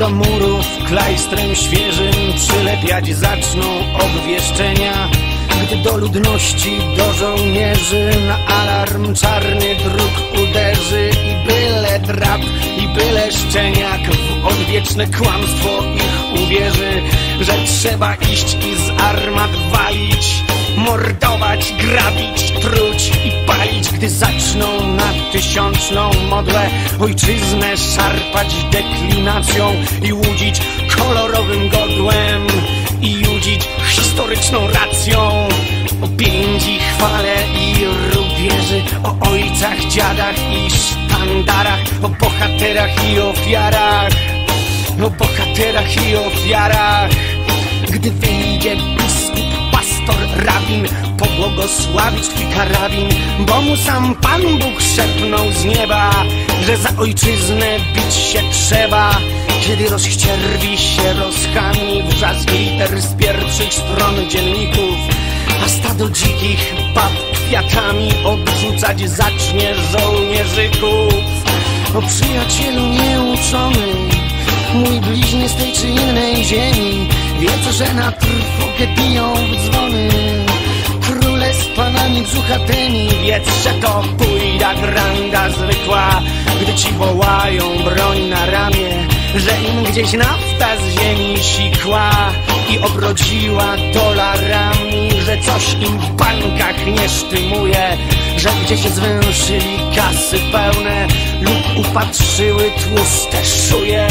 do murów klajstrem świeżym przylepiać zaczną obwieszczenia. Gdy do ludności, do żołnierzy na alarm czarny druk uderzy i byle drab, i byle szczeniak w odwieczne kłamstwo ich uwierzy, że trzeba iść i z armat walić, mordować, grabić, truć i palić. Gdy zaczną na tysiączną modłę ojczyznę szarpać deklinacją i łudzić kolorowym godłem i judzić historyczną racją o piędzi, chwale i rubieży, o ojcach, dziadach i sztandarach, o bohaterach i ofiarach, o bohaterach i ofiarach. Gdy wyjdzie biskup, pastor, rabin, pobłogosławić twój karabin, bo mu sam Pan Bóg szepnął z nieba, że za ojczyznę bić się trzeba. Kiedy rozścierwi się rozchami wrzask liter z pierwszych stron dzienników, a stado dzikich bab kwiatami odrzucać zacznie żołnierzyków. O przyjacielu nieuczony, mój bliźnie z tej czy innej ziemi, wiedz, że na trwogę biją w dzwony króle z panami brzuchatymi. Wiedz, że to pójda granda zwykła, gdy ci wołają broń na ramię, że im gdzieś nafta z ziemi sikła i obrodziła dolarami, że coś im w bankach nie sztymuje, że gdzieś zwęszyli kasy pełne lub upatrzyły tłuste szuje,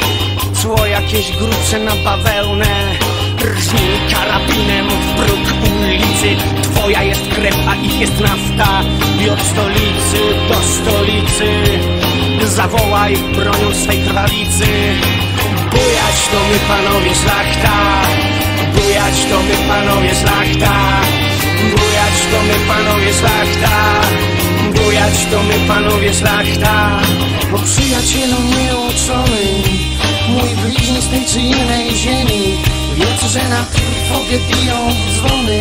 cło jakieś grubsze na bawełnę, rżnij karabinem w próg ulicy. Twoja jest krew, a ich jest nafta i od stolicy do stolicy zawołaj bronią swej krwawicy. Bujać to my panowie szlachta, bujać to my panowie szlachta, bujać to my panowie szlachta, bujać to my panowie szlachta. O przyjacielu nieuczony, mój bliźni z tej czy innej ziemi, wiedz, że na trwogę biją dzwony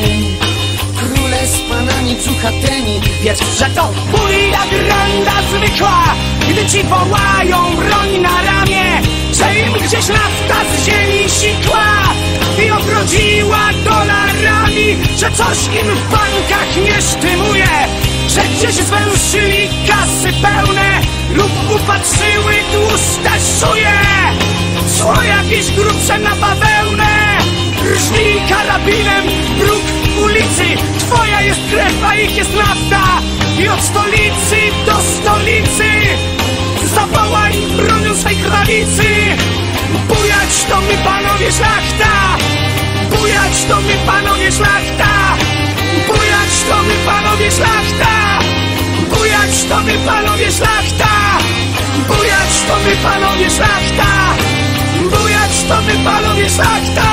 króle z panami brzuchatymi. Wiedz, że to pójda granda zwykła, gdy ci wołają broń na ramię, że im gdzieś nafta z ziemi sikła i obrodziła dolarami, że coś im w bankach nie sztymuje, że gdzieś zwęszyli kasy pełne lub upatrzyły tłuste szuje, cło jakieś grubsze na bawełnę, rżnij karabinem w próg ulicy. Twoja jest krew, a ich jest nafta i od stolicy do stolicy zawołaj bronią swej krwawicy. Bujać to my panowie szlachta, bujać to my panowie szlachta, bujać to my panowie szlachta, bujać to my panowie szlachta, bujać to my panowie szlachta, bujać to my panowie szlachta.